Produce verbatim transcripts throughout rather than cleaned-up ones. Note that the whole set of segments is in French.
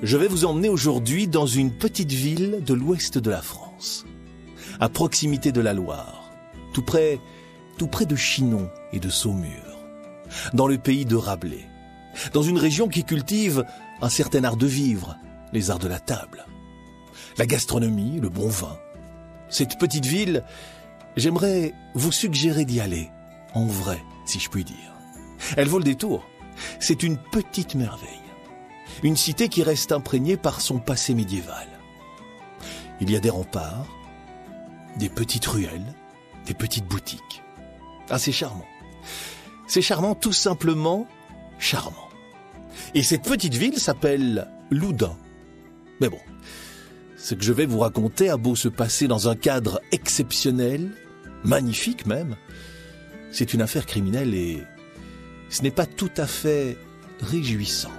Je vais vous emmener aujourd'hui dans une petite ville de l'ouest de la France, à proximité de la Loire, tout près, tout près de Chinon et de Saumur, dans le pays de Rabelais, dans une région qui cultive un certain art de vivre, les arts de la table, la gastronomie, le bon vin. Cette petite ville, j'aimerais vous suggérer d'y aller, en vrai, si je puis dire. Elle vaut le détour. C'est une petite merveille. Une cité qui reste imprégnée par son passé médiéval. Il y a des remparts, des petites ruelles, des petites boutiques. Ah, c'est charmant. C'est charmant, tout simplement charmant. Et cette petite ville s'appelle Loudun. Mais bon, ce que je vais vous raconter a beau se passer dans un cadre exceptionnel, magnifique même, c'est une affaire criminelle et ce n'est pas tout à fait réjouissant.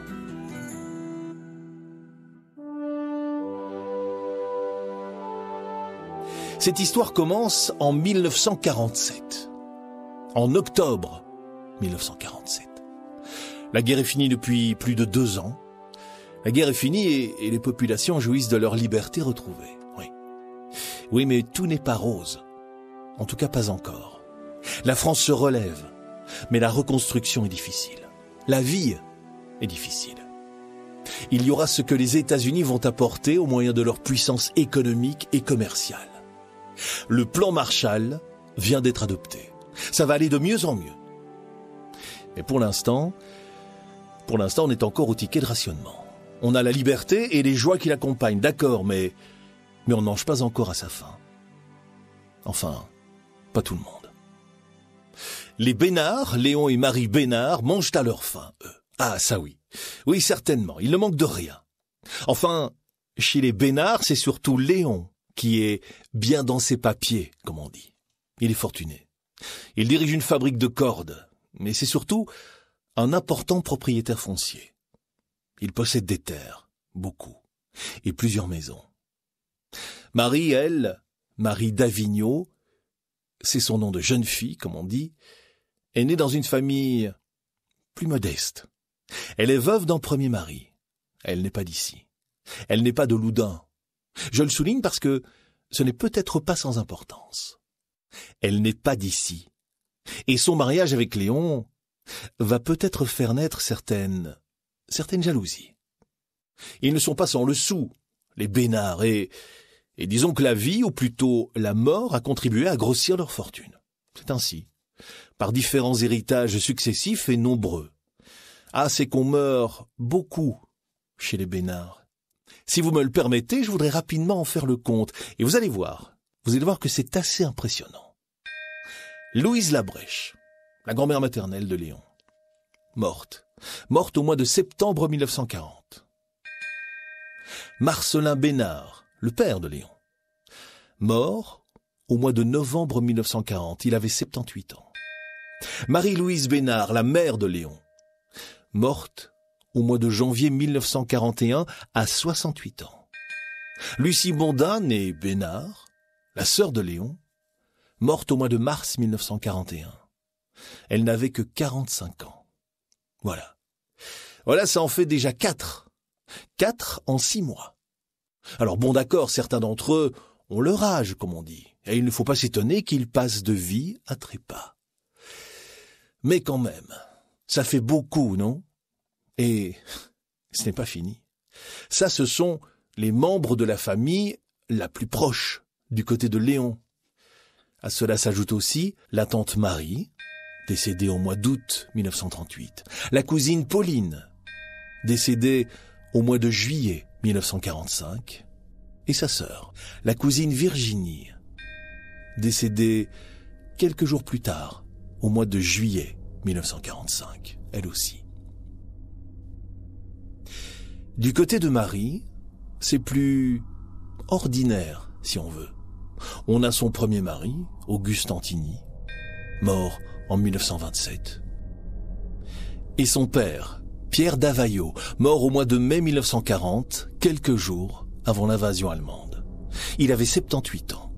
Cette histoire commence en mille neuf cent quarante-sept. En octobre mille neuf cent quarante-sept. La guerre est finie depuis plus de deux ans. La guerre est finie et, et les populations jouissent de leur liberté retrouvée. Oui. Oui, mais tout n'est pas rose. En tout cas, pas encore. La France se relève, mais la reconstruction est difficile. La vie est difficile. Il y aura ce que les États-Unis vont apporter au moyen de leur puissance économique et commerciale. Le plan Marshall vient d'être adopté. Ça va aller de mieux en mieux. Mais pour l'instant, pour l'instant, on est encore au ticket de rationnement. On a la liberté et les joies qui l'accompagnent, d'accord, mais, mais on ne mange pas encore à sa faim. Enfin, pas tout le monde. Les Bénard, Léon et Marie Bénard, mangent à leur faim, eux. Ah, ça oui. Oui, certainement, il ne manque de rien. Enfin, chez les Bénard, c'est surtout Léon qui est bien dans ses papiers, comme on dit. Il est fortuné. Il dirige une fabrique de cordes, mais c'est surtout un important propriétaire foncier. Il possède des terres, beaucoup, et plusieurs maisons. Marie, elle, Marie d'Avignon, c'est son nom de jeune fille, comme on dit, est née dans une famille plus modeste. Elle est veuve d'un premier mari. Elle n'est pas d'ici. Elle n'est pas de Loudun. Je le souligne parce que ce n'est peut-être pas sans importance. Elle n'est pas d'ici. Et son mariage avec Léon va peut-être faire naître certaines, certaines jalousies. Ils ne sont pas sans le sou, les Bénard, et, et disons que la vie, ou plutôt la mort, a contribué à grossir leur fortune. C'est ainsi, par différents héritages successifs et nombreux. Ah, c'est qu'on meurt beaucoup chez les Bénard. Si vous me le permettez, je voudrais rapidement en faire le compte. Et vous allez voir, vous allez voir que c'est assez impressionnant. Louise Labrèche, la grand-mère maternelle de Léon, morte. Morte au mois de septembre mille neuf cent quarante. Marcelin Bénard, le père de Léon, mort au mois de novembre mille neuf cent quarante. Il avait soixante-dix-huit ans. Marie-Louise Bénard, la mère de Léon, morte au mois de janvier mille neuf cent quarante et un à soixante-huit ans. Lucie Bondin, née Bénard, la sœur de Léon, morte au mois de mars mille neuf cent quarante et un. Elle n'avait que quarante-cinq ans. Voilà. Voilà, ça en fait déjà quatre. Quatre en six mois. Alors bon, d'accord, certains d'entre eux ont leur âge, comme on dit, et il ne faut pas s'étonner qu'ils passent de vie à trépas. Mais quand même, ça fait beaucoup, non ? Et ce n'est pas fini. Ça, ce sont les membres de la famille la plus proche, du côté de Léon. À cela s'ajoute aussi la tante Marie, décédée au mois d'août mille neuf cent trente-huit, la cousine Pauline, décédée au mois de juillet mille neuf cent quarante-cinq, et sa sœur, la cousine Virginie, décédée quelques jours plus tard, au mois de juillet mille neuf cent quarante-cinq, elle aussi. Du côté de Marie, c'est plus ordinaire, si on veut. On a son premier mari, Auguste Antigny, mort en mille neuf cent vingt-sept. Et son père, Pierre Davaillot, mort au mois de mai mille neuf cent quarante, quelques jours avant l'invasion allemande. Il avait soixante-dix-huit ans.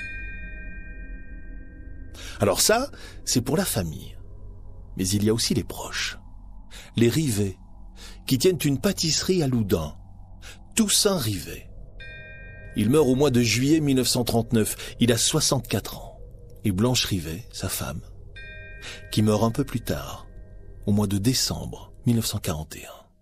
Alors ça, c'est pour la famille. Mais il y a aussi les proches. Les Rivet, qui tiennent une pâtisserie à Loudun. Toussaint Rivet. Il meurt au mois de juillet mille neuf cent trente-neuf. Il a soixante-quatre ans. Et Blanche Rivet, sa femme, qui meurt un peu plus tard, au mois de décembre mille neuf cent quarante et un.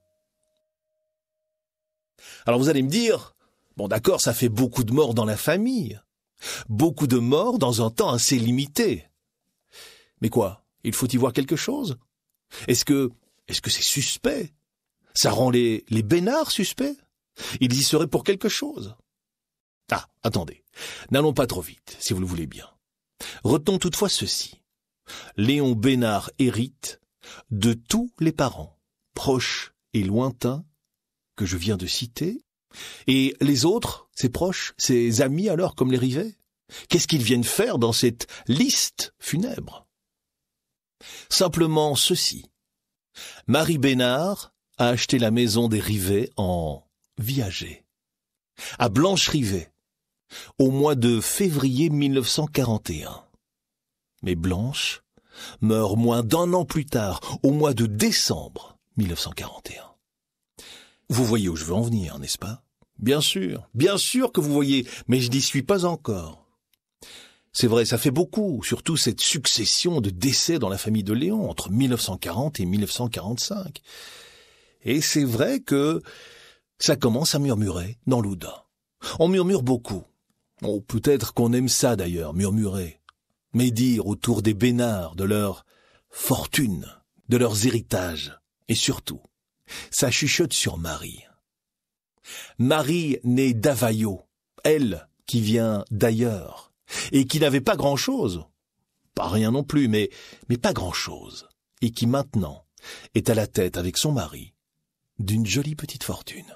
Alors vous allez me dire, bon d'accord, ça fait beaucoup de morts dans la famille. Beaucoup de morts dans un temps assez limité. Mais quoi, il faut y voir quelque chose? Est-ce que, est-ce que c'est suspect? Ça rend les, les Bénard suspects? Ils y seraient pour quelque chose? Ah, attendez, n'allons pas trop vite, si vous le voulez bien. Retenons toutefois ceci. Léon Bénard hérite de tous les parents, proches et lointains, que je viens de citer. Et les autres, ses proches, ses amis alors, comme les Rivet, qu'est-ce qu'ils viennent faire dans cette liste funèbre? Simplement ceci. Marie Bénard a acheté la maison des Rivet en viager, à Blanche Rivet, au mois de février mille neuf cent quarante et un. Mais Blanche meurt moins d'un an plus tard, au mois de décembre mille neuf cent quarante et un. Vous voyez où je veux en venir, n'est-ce pas? Bien sûr, bien sûr que vous voyez, mais je n'y suis pas encore. C'est vrai, ça fait beaucoup, surtout cette succession de décès dans la famille de Léon, entre mille neuf cent quarante et mille neuf cent quarante-cinq. Et c'est vrai que ça commence à murmurer dans l'Oudin. On murmure beaucoup. Oh, peut-être qu'on aime ça d'ailleurs, murmurer. Mais dire autour des Bénard de leur fortune, de leurs héritages, et surtout, ça chuchote sur Marie. Marie née d'Availlot, elle qui vient d'ailleurs, et qui n'avait pas grand-chose, pas rien non plus, mais, mais pas grand-chose, et qui maintenant est à la tête avec son mari d'une jolie petite fortune.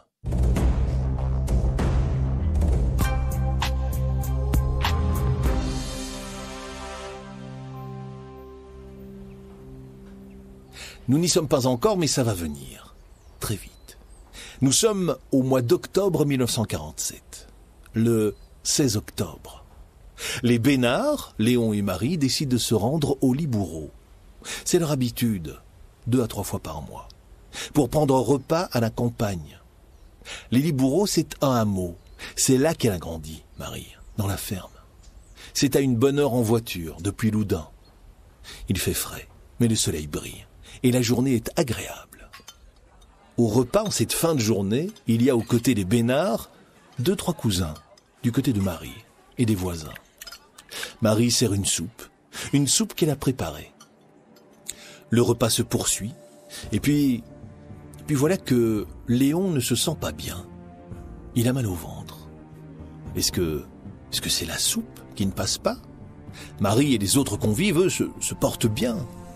Nous n'y sommes pas encore, mais ça va venir, très vite. Nous sommes au mois d'octobre mille neuf cent quarante-sept, le seize octobre. Les Bénard, Léon et Marie, décident de se rendre au Libourreau. C'est leur habitude, deux à trois fois par mois, pour prendre un repas à la campagne. Les Libourreaux, c'est un hameau. C'est là qu'elle a grandi, Marie, dans la ferme. C'est à une bonne heure en voiture, depuis l'Oudin. Il fait frais, mais le soleil brille, et la journée est agréable. Au repas, en cette fin de journée, il y a aux côtés des Bénard deux, trois cousins, du côté de Marie et des voisins. Marie sert une soupe, une soupe qu'elle a préparée. Le repas se poursuit, et puis, et puis voilà que Léon ne se sent pas bien. Il a mal au ventre. Est-ce que, est-ce que c'est la soupe qui ne passe pas? Marie et les autres convives, eux, se, se portent bien.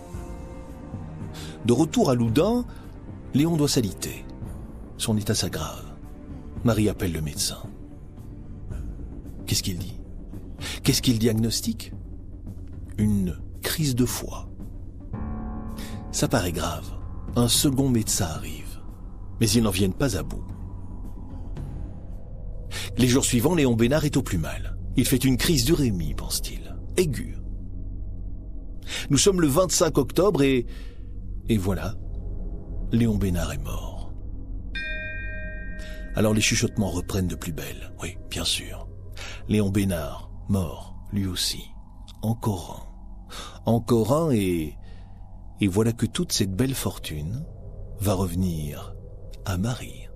De retour à l'Oudin, Léon doit s'aliter. Son état s'aggrave. Marie appelle le médecin. Qu'est-ce qu'il dit? Qu'est-ce qu'il diagnostique? Une crise de foie. Ça paraît grave. Un second médecin arrive. Mais ils n'en viennent pas à bout. Les jours suivants, Léon Bénard est au plus mal. Il fait une crise d'urémie, pense-t-il. Aiguë. Nous sommes le vingt-cinq octobre et... Et voilà, Léon Bénard est mort. Alors les chuchotements reprennent de plus belle. Oui, bien sûr. Léon Bénard, mort, lui aussi. Encore un. Encore un et... Et voilà que toute cette belle fortune va revenir à Marie.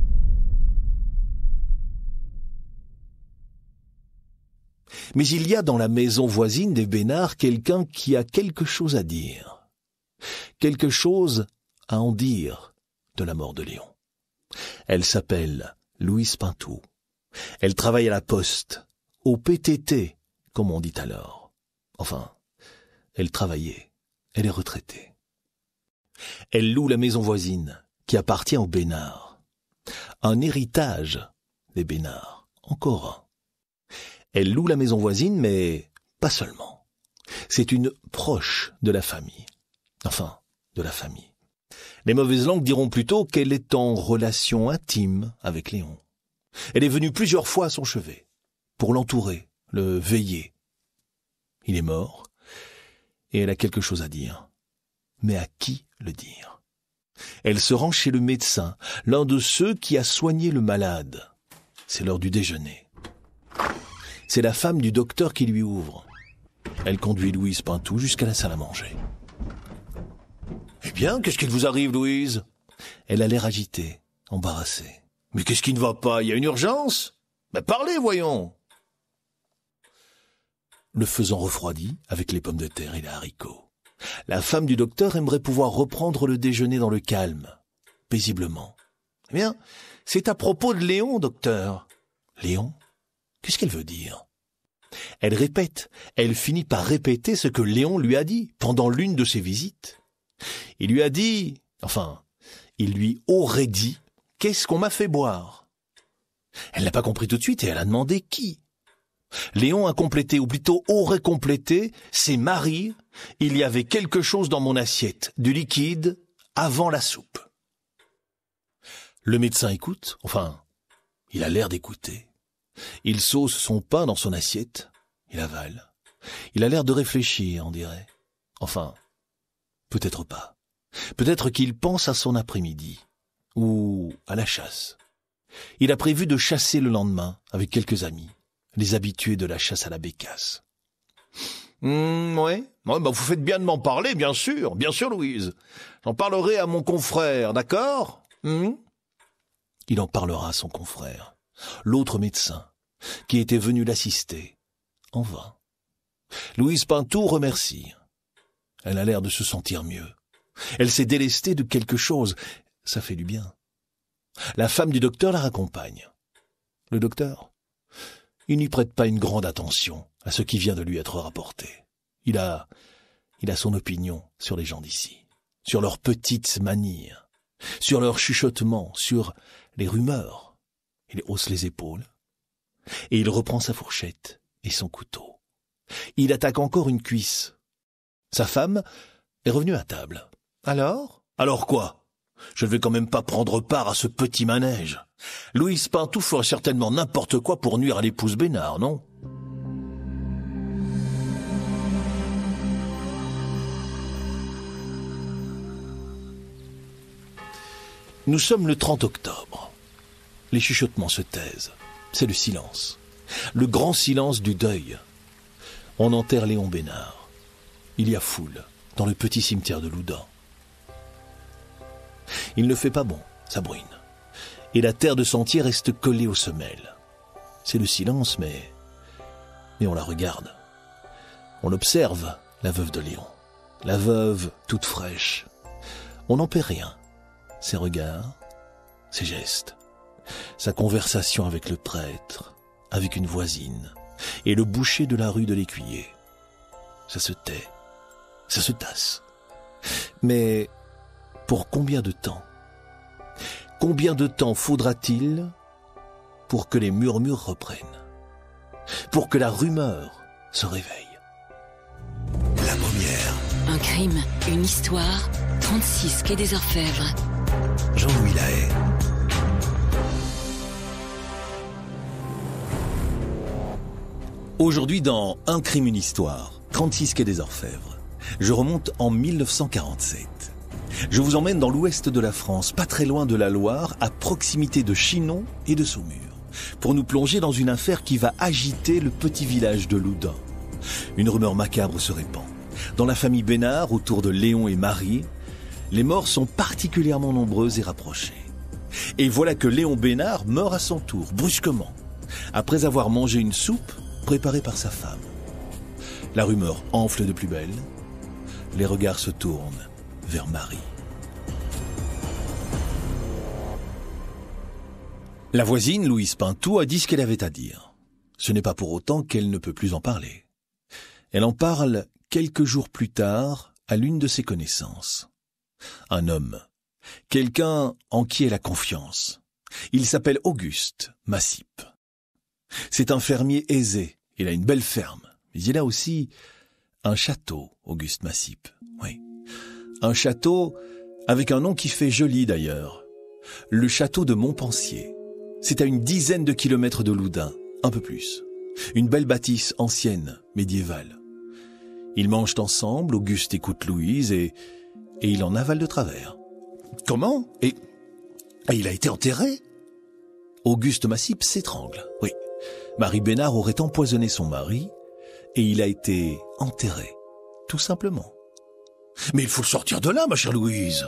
Mais il y a dans la maison voisine des Bénard quelqu'un qui a quelque chose à dire. Quelque chose à en dire de la mort de Léon. Elle s'appelle Louise Pintou. Elle travaille à la poste, au P T T, comme on dit alors. Enfin, elle travaillait, elle est retraitée. Elle loue la maison voisine, qui appartient aux Bénard. Un héritage des Bénard, encore un. Elle loue la maison voisine, mais pas seulement. C'est une proche de la famille. Enfin, de la famille. Les mauvaises langues diront plutôt qu'elle est en relation intime avec Léon. Elle est venue plusieurs fois à son chevet, pour l'entourer, le veiller. Il est mort, et elle a quelque chose à dire. Mais à qui le dire? Elle se rend chez le médecin, l'un de ceux qui a soigné le malade. C'est l'heure du déjeuner. C'est la femme du docteur qui lui ouvre. Elle conduit Louise Pintou jusqu'à la salle à manger. « Eh bien, qu'est-ce qu'il vous arrive, Louise ?» Elle a l'air agitée, embarrassée. « Mais qu'est-ce qui ne va pas? Il y a une urgence? Ben parlez, voyons !» Le faisant refroidi avec les pommes de terre et les haricots. La femme du docteur aimerait pouvoir reprendre le déjeuner dans le calme, paisiblement. « Eh bien, c'est à propos de Léon, docteur. »« Léon? Qu'est-ce qu'elle veut dire ?» Elle répète, elle finit par répéter ce que Léon lui a dit pendant l'une de ses visites. Il lui a dit, enfin, il lui aurait dit, « Qu'est-ce qu'on m'a fait boire ?» Elle n'a pas compris tout de suite et elle a demandé qui. Léon a complété, ou plutôt aurait complété, « C'est Marie, il y avait quelque chose dans mon assiette, du liquide, avant la soupe. » Le médecin écoute, enfin, il a l'air d'écouter. Il sauce son pain dans son assiette, il avale. Il a l'air de réfléchir, on dirait. Enfin, peut-être pas. Peut-être qu'il pense à son après-midi, ou à la chasse. Il a prévu de chasser le lendemain avec quelques amis, les habitués de la chasse à la bécasse. Mmh, ouais, ouais bah vous faites bien de m'en parler, bien sûr, bien sûr, Louise. J'en parlerai à mon confrère, d'accord? mmh Il en parlera à son confrère, l'autre médecin, qui était venu l'assister, en vain. Louise Pintou remercie. Elle a l'air de se sentir mieux. Elle s'est délestée de quelque chose, ça fait du bien. La femme du docteur la raccompagne. Le docteur, il n'y prête pas une grande attention à ce qui vient de lui être rapporté. Il a, il a son opinion sur les gens d'ici, sur leurs petites manies, sur leurs chuchotements, sur les rumeurs. Il hausse les épaules et il reprend sa fourchette et son couteau. Il attaque encore une cuisse. Sa femme est revenue à table. Alors ? Alors quoi ? Je ne vais quand même pas prendre part à ce petit manège. Louise Pintou ferait certainement n'importe quoi pour nuire à l'épouse Bénard, non ? Nous sommes le trente octobre. Les chuchotements se taisent. C'est le silence. Le grand silence du deuil. On enterre Léon Bénard. Il y a foule dans le petit cimetière de Loudun. Il ne fait pas bon, ça bruine. Et la terre de sentier reste collée aux semelles. C'est le silence, mais... Mais on la regarde. On observe la veuve de Léon. La veuve toute fraîche. On n'en perd rien. Ses regards, ses gestes, sa conversation avec le prêtre, avec une voisine, et le boucher de la rue de l'Écuyer. Ça se tait, ça se tasse. Mais pour combien de temps ? Combien de temps faudra-t-il pour que les murmures reprennent ? Pour que la rumeur se réveille ? La première. Un crime, une histoire, trente-six quai des Orfèvres. Jean-Louis Lahaye. Aujourd'hui dans Un crime, une histoire, trente-six quai des Orfèvres, je remonte en mille neuf cent quarante-sept. Je vous emmène dans l'ouest de la France, pas très loin de la Loire, à proximité de Chinon et de Saumur, pour nous plonger dans une affaire qui va agiter le petit village de Loudun. Une rumeur macabre se répand. Dans la famille Bénard, autour de Léon et Marie, les morts sont particulièrement nombreuses et rapprochées. Et voilà que Léon Bénard meurt à son tour, brusquement, après avoir mangé une soupe préparée par sa femme. La rumeur enfle de plus belle. Les regards se tournent vers Marie. La voisine, Louise Pintou, a dit ce qu'elle avait à dire. Ce n'est pas pour autant qu'elle ne peut plus en parler. Elle en parle quelques jours plus tard à l'une de ses connaissances. Un homme, quelqu'un en qui elle a confiance. Il s'appelle Auguste Massip. C'est un fermier aisé, il a une belle ferme, mais il a aussi un château, Auguste Massip. Oui, un château avec un nom qui fait joli d'ailleurs. Le château de Montpensier. C'est à une dizaine de kilomètres de Loudun, un peu plus. Une belle bâtisse ancienne, médiévale. Ils mangent ensemble, Auguste écoute Louise et, et il en avale de travers. Comment ? Et, et il a été enterré ? Auguste Massip s'étrangle. Oui, Marie Bénard aurait empoisonné son mari et il a été enterré, tout simplement. Mais il faut sortir de là, ma chère Louise.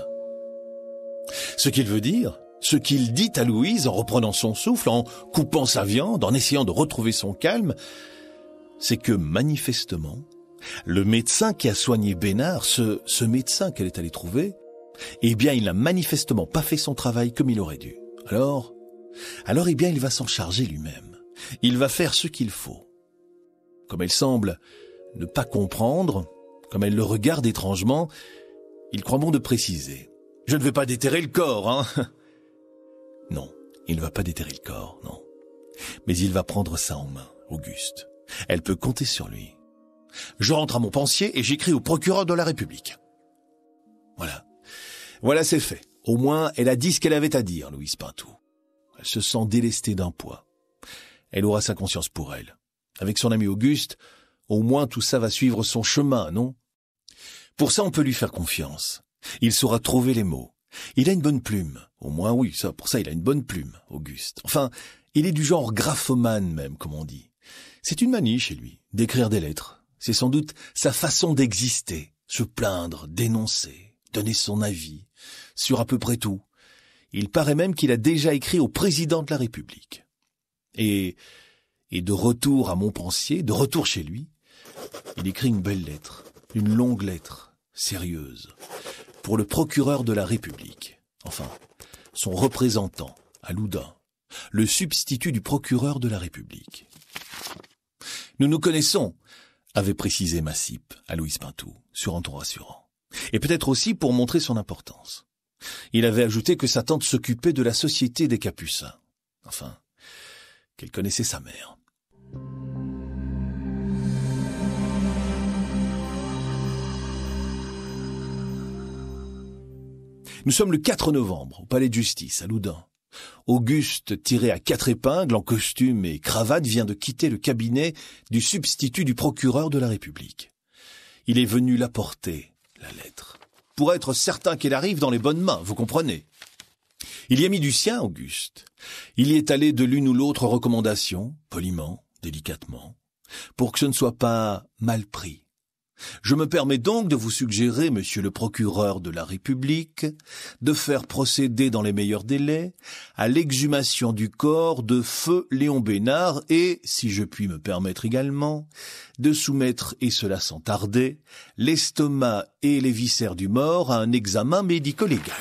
Ce qu'il veut dire, ce qu'il dit à Louise en reprenant son souffle, en coupant sa viande, en essayant de retrouver son calme, c'est que manifestement, le médecin qui a soigné Bénard, ce, ce médecin qu'elle est allée trouver, eh bien, il n'a manifestement pas fait son travail comme il aurait dû. Alors, alors, eh bien, il va s'en charger lui-même. Il va faire ce qu'il faut. Comme elle semble ne pas comprendre, comme elle le regarde étrangement, il croit bon de préciser. Je ne vais pas déterrer le corps, hein. Non, il ne va pas déterrer le corps, non. Mais il va prendre ça en main, Auguste. Elle peut compter sur lui. Je rentre à Montpensier et j'écris au procureur de la République. Voilà. Voilà, c'est fait. Au moins, elle a dit ce qu'elle avait à dire, Louise Pintou. Elle se sent délestée d'un poids. Elle aura sa conscience pour elle. Avec son ami Auguste, au moins tout ça va suivre son chemin, non ? Pour ça, on peut lui faire confiance. Il saura trouver les mots. Il a une bonne plume. Au moins, oui, ça, pour ça, il a une bonne plume, Auguste. Enfin, il est du genre graphomane même, comme on dit. C'est une manie chez lui, d'écrire des lettres. C'est sans doute sa façon d'exister, se plaindre, dénoncer, donner son avis, sur à peu près tout. Il paraît même qu'il a déjà écrit au président de la République. Et, et de retour à Montpensier, de retour chez lui, il écrit une belle lettre, une longue lettre, sérieuse, pour le procureur de la République. Enfin, son représentant, à Loudun, le substitut du procureur de la République. Nous nous connaissons, avait précisé Massip à Louise Pintou, sur un ton rassurant. Et peut-être aussi pour montrer son importance. Il avait ajouté que sa tante s'occupait de la société des Capucins. Enfin, qu'elle connaissait sa mère. Nous sommes le quatre novembre, au palais de justice, à Loudun. Auguste, tiré à quatre épingles, en costume et cravate, vient de quitter le cabinet du substitut du procureur de la République. Il est venu l'apporter, la lettre, pour être certain qu'elle arrive dans les bonnes mains, vous comprenez. Il y a mis du sien, Auguste. Il y est allé de l'une ou l'autre recommandation, poliment, délicatement, pour que ce ne soit pas mal pris. Je me permets donc de vous suggérer, monsieur le procureur de la République, de faire procéder dans les meilleurs délais à l'exhumation du corps de feu Léon Bénard et, si je puis me permettre également, de soumettre, et cela sans tarder, l'estomac et les viscères du mort à un examen médico-légal.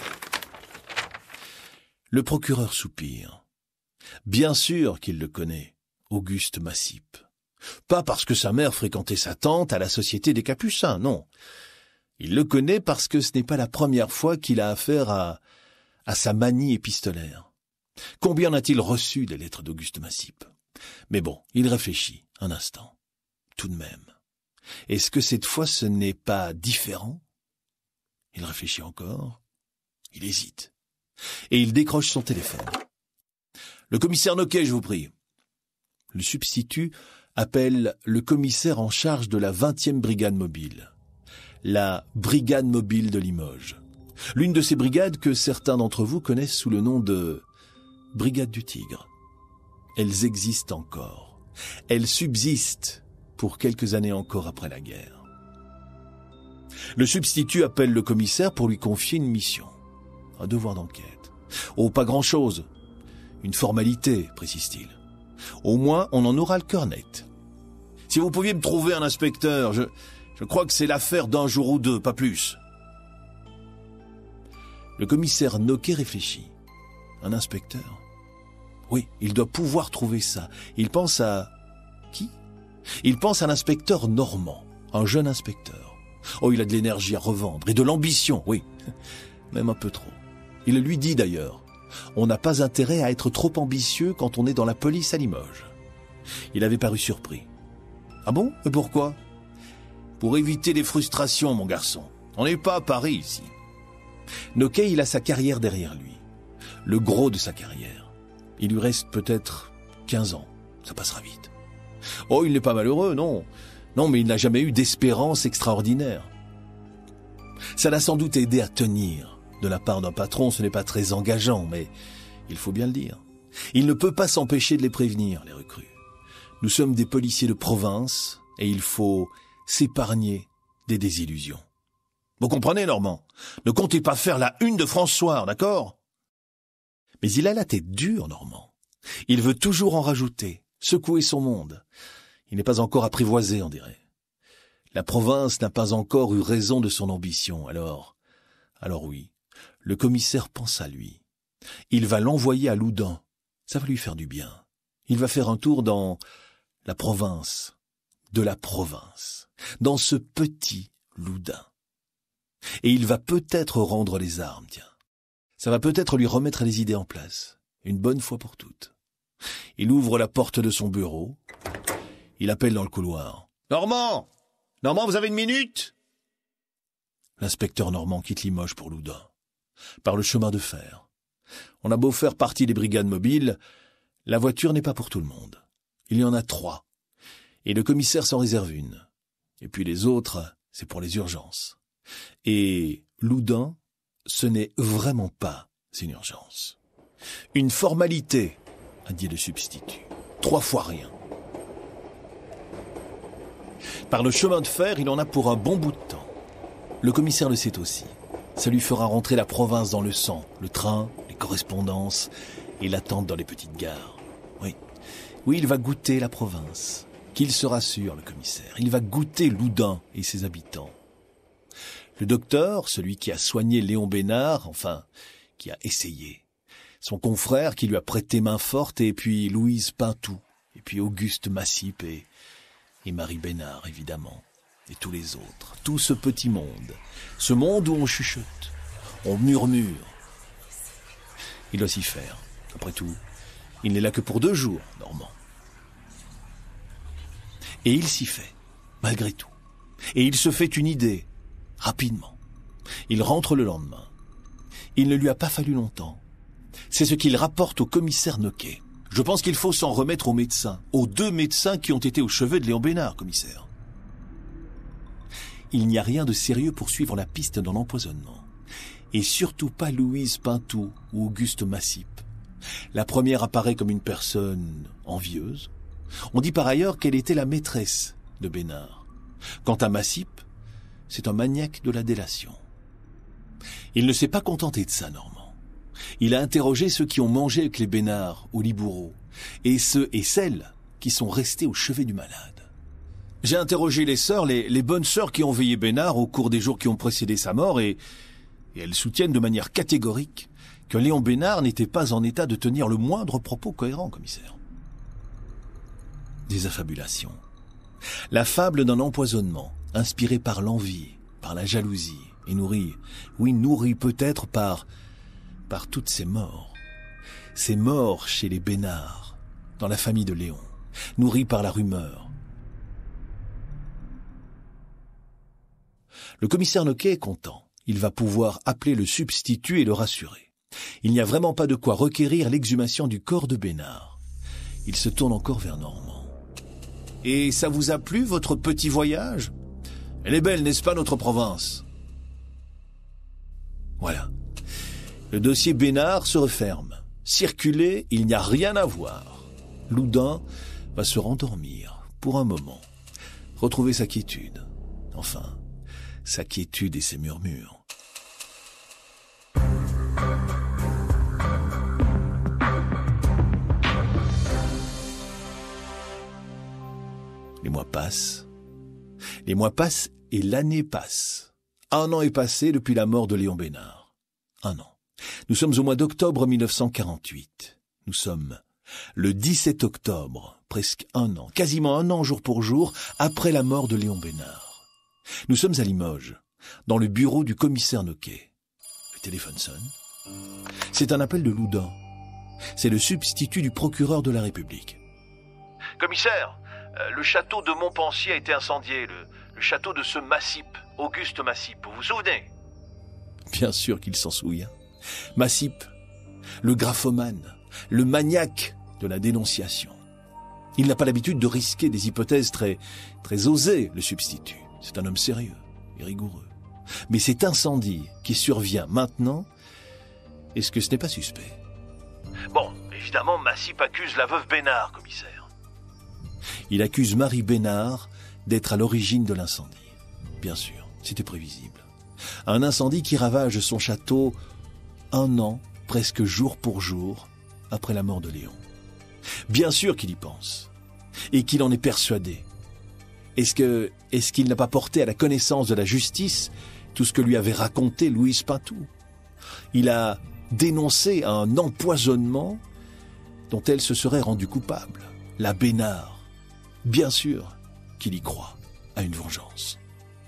Le procureur soupire. Bien sûr qu'il le connaît, Auguste Massip. Pas parce que sa mère fréquentait sa tante à la Société des Capucins, non. Il le connaît parce que ce n'est pas la première fois qu'il a affaire à, à sa manie épistolaire. Combien a-t-il reçu des lettres d'Auguste Massip ? Mais bon, il réfléchit un instant. Tout de même. Est-ce que cette fois ce n'est pas différent ? Il réfléchit encore. Il hésite. Et il décroche son téléphone. Le commissaire Noquet, je vous prie. Le substitut appelle le commissaire en charge de la vingtième brigade mobile, la brigade mobile de Limoges. L'une de ces brigades que certains d'entre vous connaissent sous le nom de brigade du Tigre. Elles existent encore. Elles subsistent pour quelques années encore après la guerre. Le substitut appelle le commissaire pour lui confier une mission, un devoir d'enquête. Oh, pas grand-chose. Une formalité, précise-t-il. Au moins, on en aura le cœur net. Si vous pouviez me trouver un inspecteur, je, je crois que c'est l'affaire d'un jour ou deux, pas plus. Le commissaire Noquet réfléchit. Un inspecteur ? Oui, il doit pouvoir trouver ça. Il pense à... Qui ? Il pense à l'inspecteur Normand, un jeune inspecteur. Oh, il a de l'énergie à revendre et de l'ambition, oui. Même un peu trop. Il le lui dit d'ailleurs. On n'a pas intérêt à être trop ambitieux quand on est dans la police à Limoges. Il avait paru surpris. Ah bon ? Et pourquoi ? Pour éviter les frustrations, mon garçon. On n'est pas à Paris, ici. Noquet, il a sa carrière derrière lui. Le gros de sa carrière. Il lui reste peut-être quinze ans. Ça passera vite. Oh, il n'est pas malheureux, non. Non, mais il n'a jamais eu d'espérance extraordinaire. Ça l'a sans doute aidé à tenir, De la part d'un patron, ce n'est pas très engageant, mais il faut bien le dire. Il ne peut pas s'empêcher de les prévenir, les recrues. Nous sommes des policiers de province et il faut s'épargner des désillusions. Vous comprenez, Normand? Ne comptez pas faire la une de François, d'accord? Mais il a la tête dure, Normand. Il veut toujours en rajouter, secouer son monde. Il n'est pas encore apprivoisé, on dirait. La province n'a pas encore eu raison de son ambition, alors... Alors oui, le commissaire pense à lui. Il va l'envoyer à Loudun. Ça va lui faire du bien. Il va faire un tour dans la province, de la province, dans ce petit Loudun. Et il va peut-être rendre les armes, tiens. Ça va peut-être lui remettre les idées en place, une bonne fois pour toutes. Il ouvre la porte de son bureau. Il appelle dans le couloir. « Normand! Normand, vous avez une minute ?» L'inspecteur Normand quitte Limoges pour Loudun, par le chemin de fer. On a beau faire partie des brigades mobiles, la voiture n'est pas pour tout le monde. Il y en a trois, et le commissaire s'en réserve une. Et puis les autres, c'est pour les urgences. Et Loudun, ce n'est vraiment pas une urgence. Une formalité, a dit le substitut. Trois fois rien. Par le chemin de fer, il en a pour un bon bout de temps. Le commissaire le sait aussi. Ça lui fera rentrer la province dans le sang, le train, les correspondances et l'attente dans les petites gares. Oui, oui, il va goûter la province. Qu'il se rassure, le commissaire. Il va goûter Loudun et ses habitants. Le docteur, celui qui a soigné Léon Besnard, enfin, qui a essayé. Son confrère qui lui a prêté main forte, et puis Louise Pintou, et puis Auguste Massip et, et Marie Besnard, évidemment. Et tous les autres, tout ce petit monde, ce monde où on chuchote, on murmure. Il doit s'y faire. Après tout, il n'est là que pour deux jours, Normand. Et il s'y fait, malgré tout. Et il se fait une idée, rapidement. Il rentre le lendemain. Il ne lui a pas fallu longtemps. C'est ce qu'il rapporte au commissaire Noquet. Je pense qu'il faut s'en remettre aux médecins, aux deux médecins qui ont été au chevet de Léon Besnard, commissaire. Il n'y a rien de sérieux pour suivre la piste d'un empoisonnement. Et surtout pas Louise Pintou ou Auguste Massip. La première apparaît comme une personne envieuse. On dit par ailleurs qu'elle était la maîtresse de Besnard. Quant à Massip, c'est un maniaque de la délation. Il ne s'est pas contenté de ça, Normand. Il a interrogé ceux qui ont mangé avec les Besnard au Libourreau, et ceux et celles qui sont restés au chevet du malade. J'ai interrogé les sœurs, les, les bonnes sœurs qui ont veillé Besnard au cours des jours qui ont précédé sa mort, et, et elles soutiennent de manière catégorique que Léon Besnard n'était pas en état de tenir le moindre propos cohérent, commissaire. Des affabulations. La fable d'un empoisonnement, inspiré par l'envie, par la jalousie, et nourri, oui, nourri peut-être par, par toutes ces morts. Ces morts chez les Besnard, dans la famille de Léon, nourris par la rumeur. Le commissaire Noquet est content. Il va pouvoir appeler le substitut et le rassurer. Il n'y a vraiment pas de quoi requérir l'exhumation du corps de Besnard. Il se tourne encore vers Normand. « Et ça vous a plu, votre petit voyage ? Elle est belle, n'est-ce pas, notre province ?» Voilà. Le dossier Besnard se referme. Circuler, il n'y a rien à voir. Loudun va se rendormir, pour un moment. Retrouver sa quiétude. Enfin... sa quiétude et ses murmures. Les mois passent. Les mois passent et l'année passe. Un an est passé depuis la mort de Léon Besnard. Un an. Nous sommes au mois d'octobre mille neuf cent quarante-huit. Nous sommes le dix-sept octobre, presque un an, quasiment un an jour pour jour, après la mort de Léon Besnard. Nous sommes à Limoges, dans le bureau du commissaire Noquet. Le téléphone sonne. C'est un appel de Loudun. C'est le substitut du procureur de la République. « Commissaire, euh, le château de Montpensier a été incendié, le, le château de ce Massip, Auguste Massip, vous vous souvenez ?» Bien sûr qu'il s'en souvient. Massip, le graphomane, le maniaque de la dénonciation. Il n'a pas l'habitude de risquer des hypothèses très, très osées, le substitut. C'est un homme sérieux et rigoureux. Mais cet incendie qui survient maintenant, est-ce que ce n'est pas suspect? Bon, évidemment, Massip accuse la veuve Bénard, commissaire. Il accuse Marie Bénard d'être à l'origine de l'incendie. Bien sûr, c'était prévisible. Un incendie qui ravage son château un an, presque jour pour jour, après la mort de Léon. Bien sûr qu'il y pense, et qu'il en est persuadé. Est-ce que, est-ce qu'il n'a pas porté à la connaissance de la justice tout ce que lui avait raconté Louise Pintou? Il a dénoncé un empoisonnement dont elle se serait rendue coupable, la Bénard. Bien sûr qu'il y croit à une vengeance.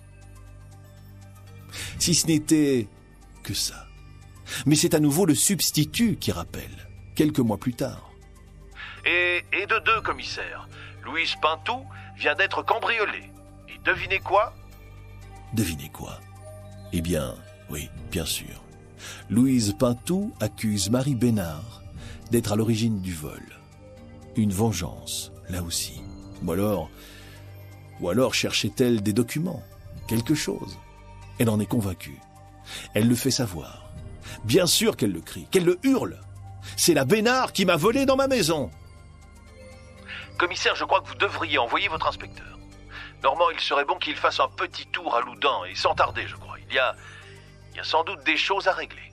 Si ce n'était que ça. Mais c'est à nouveau le substitut qui rappelle, quelques mois plus tard. Et, et de deux, commissaire. Louise Pintou vient d'être cambriolée. Et devinez quoi? Devinez quoi? Eh bien, oui, bien sûr. Louise Pintou accuse Marie Bénard d'être à l'origine du vol. Une vengeance, là aussi. Ou alors, ou alors cherchait-elle des documents, quelque chose. Elle en est convaincue. Elle le fait savoir. Bien sûr qu'elle le crie, qu'elle le hurle. C'est la Bénard qui m'a volé dans ma maison. Commissaire, je crois que vous devriez envoyer votre inspecteur. Normand, il serait bon qu'il fasse un petit tour à Loudun, et sans tarder, je crois. Il y a, il y a sans doute des choses à régler.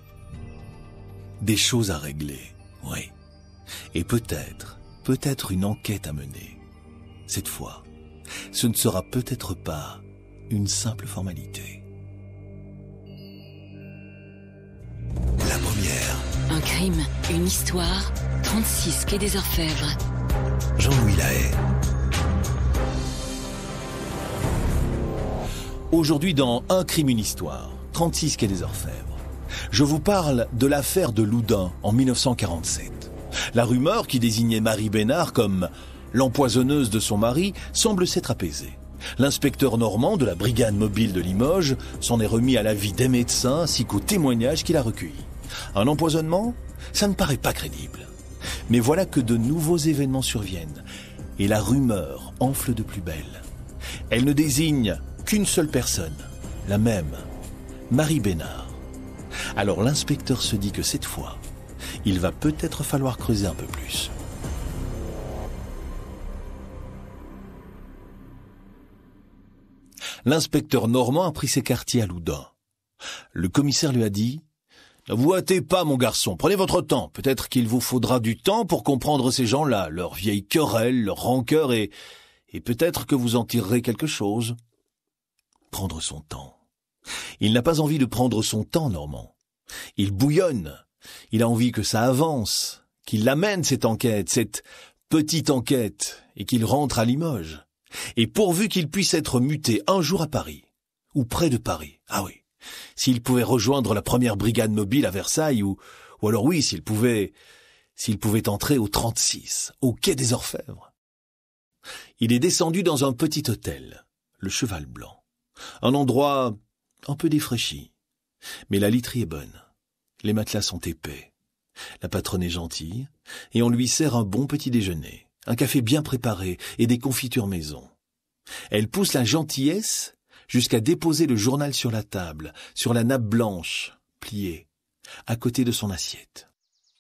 Des choses à régler, oui. Et peut-être, peut-être une enquête à mener. Cette fois, ce ne sera peut-être pas une simple formalité. La première. Un crime, une histoire, trente-six quai des Orfèvres. Jean-Louis Lahaye. Aujourd'hui dans Un crime, une histoire, trente-six quai des Orfèvres, je vous parle de l'affaire de Loudun en mille neuf cent quarante-sept. La rumeur qui désignait Marie Bénard comme l'empoisonneuse de son mari semble s'être apaisée. L'inspecteur Normand de la brigade mobile de Limoges s'en est remis à l'avis des médecins ainsi qu'aux témoignages qu'il a recueillis. Un empoisonnement? Ça ne paraît pas crédible. Mais voilà que de nouveaux événements surviennent et la rumeur enfle de plus belle. Elle ne désigne qu'une seule personne, la même, Marie Bénard. Alors l'inspecteur se dit que cette fois, il va peut-être falloir creuser un peu plus. L'inspecteur Normand a pris ses quartiers à Loudun. Le commissaire lui a dit « Ne vous hâtez pas, mon garçon, prenez votre temps. Peut-être qu'il vous faudra du temps pour comprendre ces gens-là, leurs vieilles querelles, leurs rancœurs, et, et peut-être que vous en tirerez quelque chose. » Prendre son temps. Il n'a pas envie de prendre son temps, Normand. Il bouillonne. Il a envie que ça avance, qu'il l'amène cette enquête, cette petite enquête, et qu'il rentre à Limoges. Et pourvu qu'il puisse être muté un jour à Paris, ou près de Paris, ah oui, s'il pouvait rejoindre la première brigade mobile à Versailles, ou, ou alors oui, s'il pouvait, s'il pouvait entrer au trente-six, au quai des Orfèvres. Il est descendu dans un petit hôtel, le Cheval Blanc, un endroit un peu défraîchi, mais la literie est bonne, les matelas sont épais, la patronne est gentille, et on lui sert un bon petit déjeuner. Un café bien préparé et des confitures maison. Elle pousse la gentillesse jusqu'à déposer le journal sur la table, sur la nappe blanche, pliée, à côté de son assiette.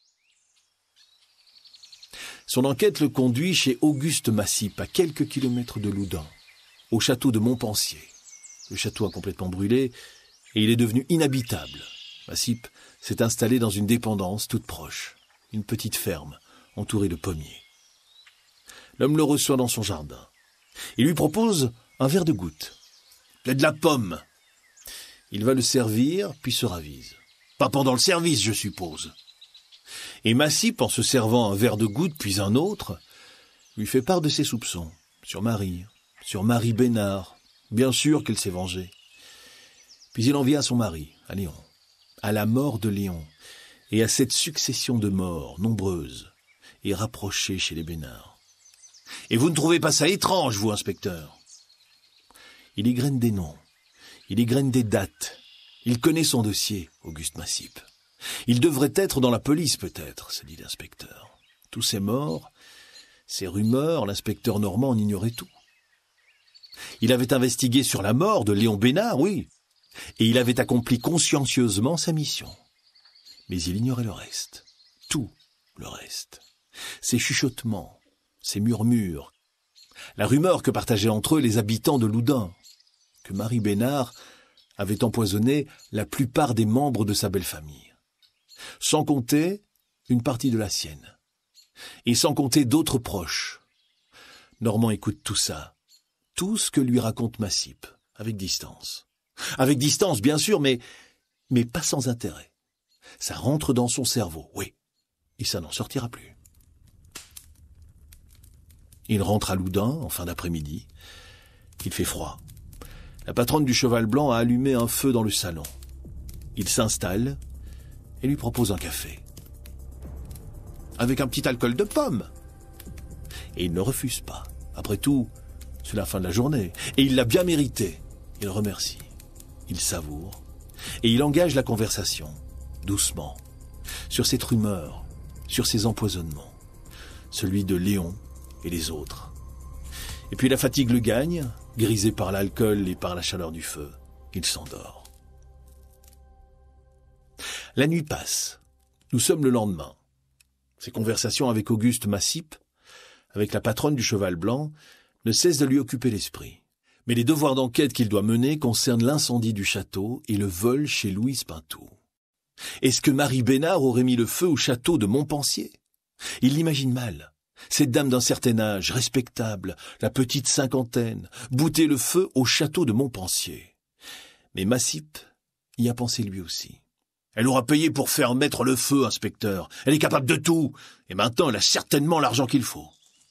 Son enquête le conduit chez Auguste Massip, à quelques kilomètres de Loudun, au château de Montpensier. Le château a complètement brûlé et il est devenu inhabitable. Massip s'est installé dans une dépendance toute proche, une petite ferme entourée de pommiers. L'homme le reçoit dans son jardin. Il lui propose un verre de goutte. Il a de la pomme. Il va le servir, puis se ravise. Pas pendant le service, je suppose. Et Massip, en se servant un verre de goutte, puis un autre, lui fait part de ses soupçons. Sur Marie, sur Marie Bénard. Bien sûr qu'elle s'est vengée. Puis il en vient à son mari, à Léon. À la mort de Léon. Et à cette succession de morts, nombreuses et rapprochées chez les Bénard. Et vous ne trouvez pas ça étrange, vous, inspecteur? Il égrène des noms, il égrène des dates. Il connaît son dossier, Auguste Massip. Il devrait être dans la police, peut-être, se dit l'inspecteur. Tous ces morts, ces rumeurs, l'inspecteur Normand en ignorait tout. Il avait investigué sur la mort de Léon Bénard, oui, et il avait accompli consciencieusement sa mission. Mais il ignorait le reste, tout le reste. Ses chuchotements, ses murmures, la rumeur que partageaient entre eux les habitants de Loudun, que Marie Bénard avait empoisonné la plupart des membres de sa belle famille. Sans compter une partie de la sienne. Et sans compter d'autres proches. Normand écoute tout ça, tout ce que lui raconte Massip, avec distance. Avec distance, bien sûr, mais, mais pas sans intérêt. Ça rentre dans son cerveau, oui, et ça n'en sortira plus. Il rentre à Loudun en fin d'après-midi. Il fait froid. La patronne du Cheval Blanc a allumé un feu dans le salon. Il s'installe et lui propose un café. Avec un petit alcool de pomme. Et il ne refuse pas. Après tout, c'est la fin de la journée. Et il l'a bien mérité. Il remercie. Il savoure. Et il engage la conversation, doucement, sur cette rumeur, sur ces empoisonnements. Celui de Léon et les autres. Et puis la fatigue le gagne, grisé par l'alcool et par la chaleur du feu. Il s'endort. La nuit passe. Nous sommes le lendemain. Ses conversations avec Auguste Massip, avec la patronne du Cheval Blanc, ne cessent de lui occuper l'esprit. Mais les devoirs d'enquête qu'il doit mener concernent l'incendie du château et le vol chez Louise Pintou. Est-ce que Marie Bénard aurait mis le feu au château de Montpensier? Il l'imagine mal. Cette dame d'un certain âge, respectable, la petite cinquantaine, bouter le feu au château de Montpensier. Mais Massip y a pensé lui aussi. Elle aura payé pour faire mettre le feu, inspecteur. Elle est capable de tout. Et maintenant, elle a certainement l'argent qu'il faut.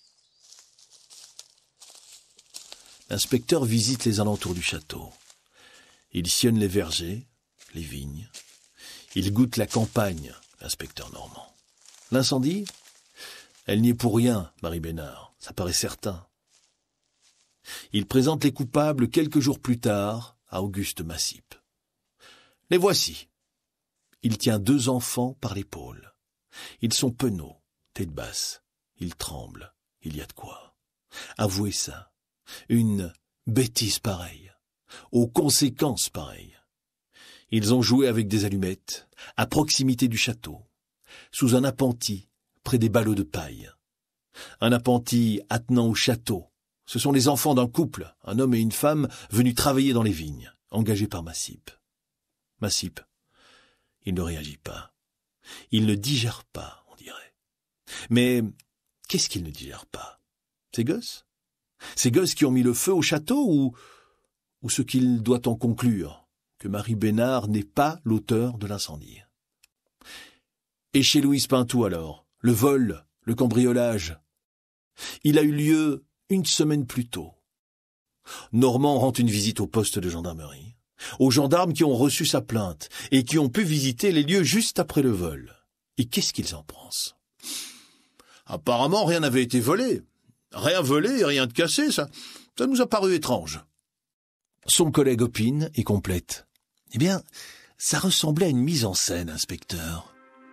L'inspecteur visite les alentours du château. Il sillonne les vergers, les vignes. Il goûte la campagne, l'inspecteur Normand. L'incendie? Elle n'y est pour rien, Marie Bénard, ça paraît certain. Il présente les coupables quelques jours plus tard à Auguste Massip. Les voici. Il tient deux enfants par l'épaule. Ils sont penauds, tête basse. Ils tremblent. Il y a de quoi. Avouez ça. Une bêtise pareille. Aux conséquences pareilles. Ils ont joué avec des allumettes, à proximité du château, sous un appentis, près des ballots de paille. Un appentis attenant au château. Ce sont les enfants d'un couple, un homme et une femme, venus travailler dans les vignes, engagés par Massip. Massip, il ne réagit pas. Il ne digère pas, on dirait. Mais qu'est-ce qu'il ne digère pas? Ces gosses? Ces gosses qui ont mis le feu au château ou, ou ce qu'il doit en conclure, que Marie Bénard n'est pas l'auteur de l'incendie. Et chez Louise Pintou alors, le vol, le cambriolage, il a eu lieu une semaine plus tôt. Normand rend une visite au poste de gendarmerie, aux gendarmes qui ont reçu sa plainte et qui ont pu visiter les lieux juste après le vol. Et qu'est-ce qu'ils en pensent? Apparemment, rien n'avait été volé. Rien volé, rien de cassé, ça, ça nous a paru étrange. Son collègue opine et complète. Eh bien, ça ressemblait à une mise en scène, inspecteur.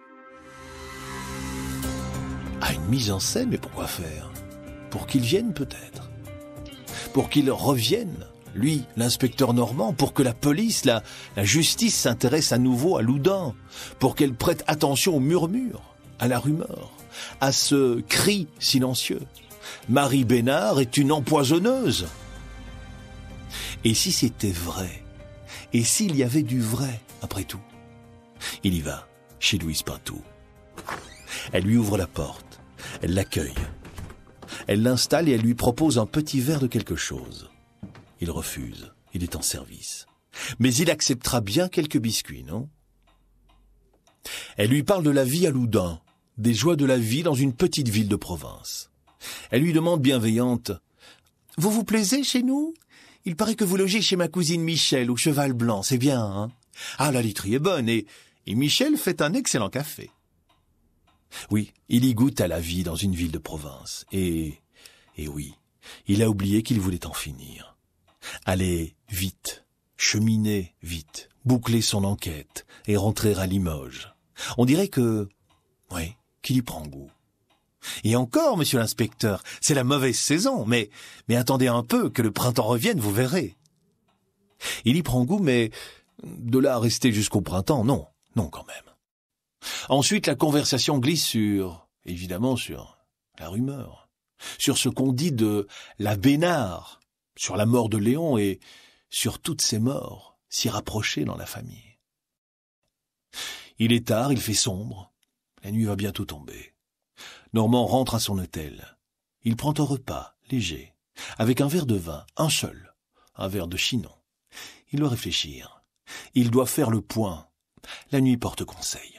À une mise en scène, mais pourquoi faire? Pour qu'il vienne peut-être. Pour qu'il revienne, lui, l'inspecteur Normand, pour que la police, la, la justice s'intéresse à nouveau à Loudun, pour qu'elle prête attention aux murmures, à la rumeur, à ce cri silencieux. Marie Bénard est une empoisonneuse. Et si c'était vrai? Et s'il y avait du vrai, après tout? Il y va, chez Louise Pintou. Elle lui ouvre la porte, elle l'accueille. Elle l'installe et elle lui propose un petit verre de quelque chose. Il refuse, il est en service. Mais il acceptera bien quelques biscuits, non? Elle lui parle de la vie à Loudun, des joies de la vie dans une petite ville de province. Elle lui demande bienveillante « Vous vous plaisez chez nous? Il paraît que vous logez chez ma cousine Michel au Cheval Blanc, c'est bien, hein? Ah, la literie est bonne et, et Michel fait un excellent café. » Oui, il y goûte à la vie dans une ville de province. Et, et oui, il a oublié qu'il voulait en finir. Aller vite, cheminer vite, boucler son enquête et rentrer à Limoges. On dirait que, oui, qu'il y prend goût. Et encore, monsieur l'inspecteur, c'est la mauvaise saison, mais, mais attendez un peu, que le printemps revienne, vous verrez. Il y prend goût, mais, de là à rester jusqu'au printemps, non, non quand même. Ensuite, la conversation glisse sur, évidemment, sur la rumeur, sur ce qu'on dit de la Bénard, sur la mort de Léon et sur toutes ces morts si rapprochées dans la famille. Il est tard, il fait sombre, la nuit va bientôt tomber. Normand rentre à son hôtel. Il prend un repas, léger, avec un verre de vin, un seul, un verre de Chinon. Il doit réfléchir. Il doit faire le point. La nuit porte conseil.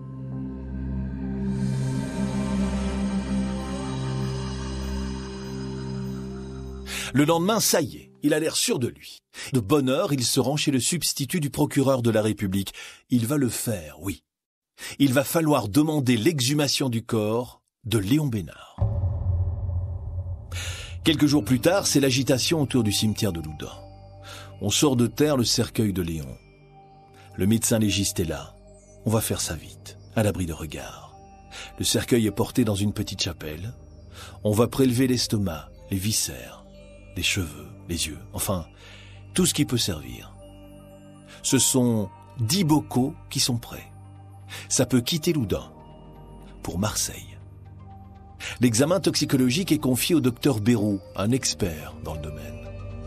Le lendemain, ça y est, il a l'air sûr de lui. De bonne heure, il se rend chez le substitut du procureur de la République. Il va le faire, oui. Il va falloir demander l'exhumation du corps de Léon Bénard. Quelques jours plus tard, c'est l'agitation autour du cimetière de Loudun. On sort de terre le cercueil de Léon. Le médecin légiste est là. On va faire ça vite, à l'abri de regard. Le cercueil est porté dans une petite chapelle. On va prélever l'estomac, les viscères, les cheveux, les yeux, enfin, tout ce qui peut servir. Ce sont dix bocaux qui sont prêts. Ça peut quitter Loudun pour Marseille. L'examen toxicologique est confié au docteur Bérou, un expert dans le domaine.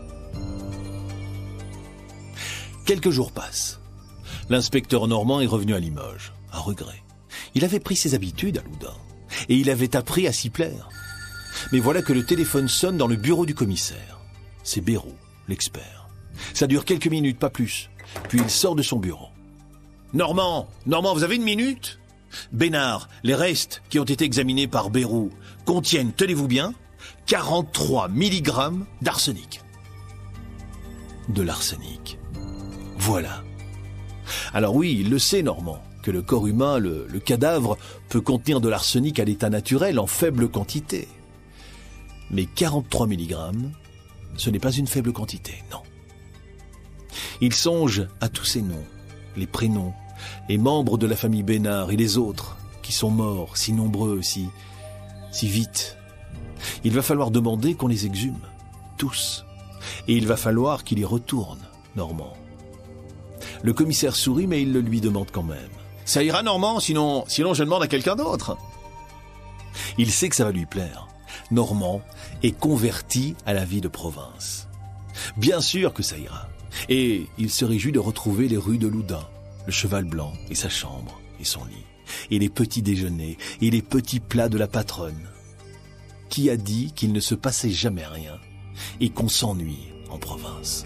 Quelques jours passent. L'inspecteur Normand est revenu à Limoges, à regret. Il avait pris ses habitudes à Loudun, et il avait appris à s'y plaire. Mais voilà que le téléphone sonne dans le bureau du commissaire. C'est Bérou, l'expert. Ça dure quelques minutes, pas plus. Puis il sort de son bureau. « Normand, Normand, vous avez une minute ? Bénard, les restes qui ont été examinés par Bérou contiennent, tenez-vous bien, quarante-trois milligrammes d'arsenic. » De l'arsenic. Voilà. Alors oui, il le sait, Normand, que le corps humain, le, le cadavre, peut contenir de l'arsenic à l'état naturel en faible quantité. Mais quarante-trois milligrammes, ce n'est pas une faible quantité, non. Il songe à tous ces noms, les prénoms, les membres de la famille Bénard et les autres qui sont morts, si nombreux, si, si vite. Il va falloir demander qu'on les exhume, tous. Et il va falloir qu'il y retourne, Normand. Le commissaire sourit, mais il le lui demande quand même. « Ça ira, Normand, sinon, sinon je demande à quelqu'un d'autre. » Il sait que ça va lui plaire. Normand est converti à la vie de province. Bien sûr que ça ira. Et il se réjouit de retrouver les rues de Loudun, le cheval blanc et sa chambre et son lit, et les petits déjeuners et les petits plats de la patronne. Qui a dit qu'il ne se passait jamais rien et qu'on s'ennuie en province?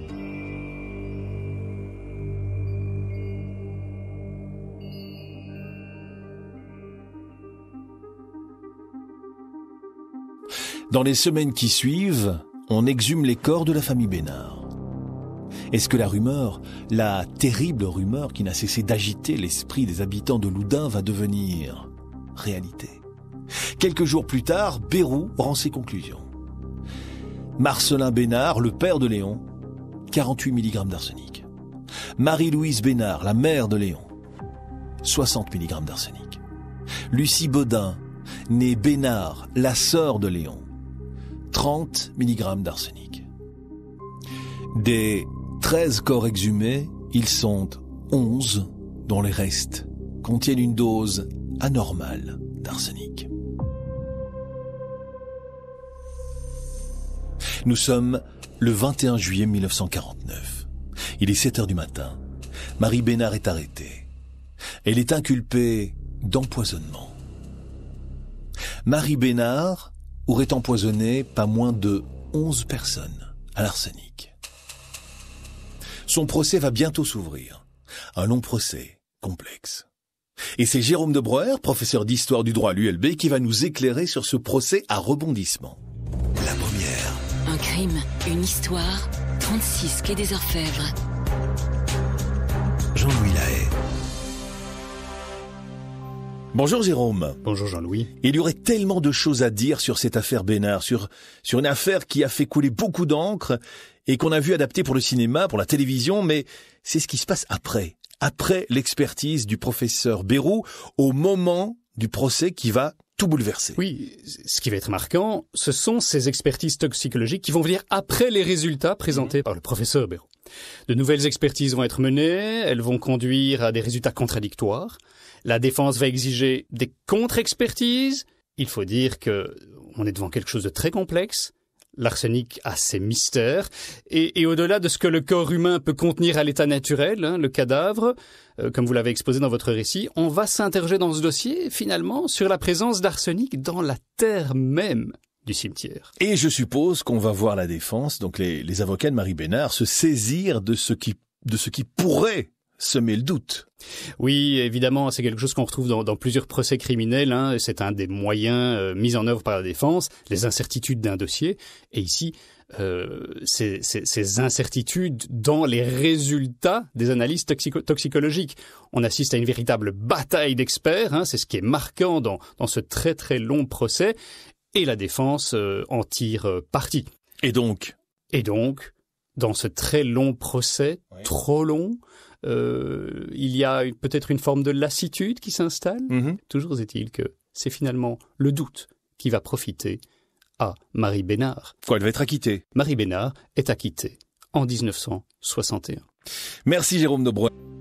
Dans les semaines qui suivent, on exhume les corps de la famille Bénard. Est-ce que la rumeur, la terrible rumeur qui n'a cessé d'agiter l'esprit des habitants de Loudun va devenir réalité? Quelques jours plus tard, Bérou rend ses conclusions. Marcelin Bénard, le père de Léon, quarante-huit milligrammes d'arsenic. Marie-Louise Bénard, la mère de Léon, soixante milligrammes d'arsenic. Lucie Baudin, née Bénard, la sœur de Léon, trente milligrammes d'arsenic. Des treize corps exhumés, ils sont onze dont les restes contiennent une dose anormale d'arsenic. Nous sommes le vingt et un juillet mille neuf cent quarante-neuf. Il est sept heures du matin. Marie Bénard est arrêtée. Elle est inculpée d'empoisonnement. Marie Bénard aurait empoisonné pas moins de onze personnes à l'arsenic. Son procès va bientôt s'ouvrir. Un long procès, complexe. Et c'est Jérôme de Broer, professeur d'histoire du droit à l'U L B, qui va nous éclairer sur ce procès à rebondissement. La première. Un crime, une histoire, trente-six quai des Orfèvres. Jean-Louis Lahaye. Bonjour Jérôme. Bonjour Jean-Louis. Il y aurait tellement de choses à dire sur cette affaire Bénard, sur, sur une affaire qui a fait couler beaucoup d'encre et qu'on a vu adapter pour le cinéma, pour la télévision, mais c'est ce qui se passe après, après l'expertise du professeur Bérou, au moment du procès qui va tout bouleverser. Oui, ce qui va être marquant, ce sont ces expertises toxicologiques qui vont venir après les résultats présentés mmh. par le professeur Bérou. De nouvelles expertises vont être menées, elles vont conduire à des résultats contradictoires. La défense va exiger des contre-expertises. Il faut dire que on est devant quelque chose de très complexe. L'arsenic a ses mystères, et, et au-delà de ce que le corps humain peut contenir à l'état naturel, hein, le cadavre, euh, comme vous l'avez exposé dans votre récit, on va s'interroger dans ce dossier, finalement, sur la présence d'arsenic dans la terre même du cimetière. Et je suppose qu'on va voir la défense, donc les, les avocats de Marie Bénard, se saisir de ce qui, de ce qui pourrait semer le doute. Oui, évidemment, c'est quelque chose qu'on retrouve dans, dans plusieurs procès criminels. Hein. C'est un des moyens euh, mis en œuvre par la défense, les incertitudes d'un dossier. Et ici, euh, ces, ces, ces incertitudes dans les résultats des analyses toxico- toxicologiques. On assiste à une véritable bataille d'experts. Hein. C'est ce qui est marquant dans, dans ce très très long procès. Et la défense euh, en tire euh, parti. Et donc Et donc, dans ce très long procès, ouais. trop long, Euh, il y a une, peut-être une forme de lassitude qui s'installe. Mm-hmm. Toujours est-il que c'est finalement le doute qui va profiter à Marie Bénard. Quoi, elle va être acquittée. Marie Bénard est acquittée en dix-neuf cent soixante et un. Merci Jérôme Debreuil.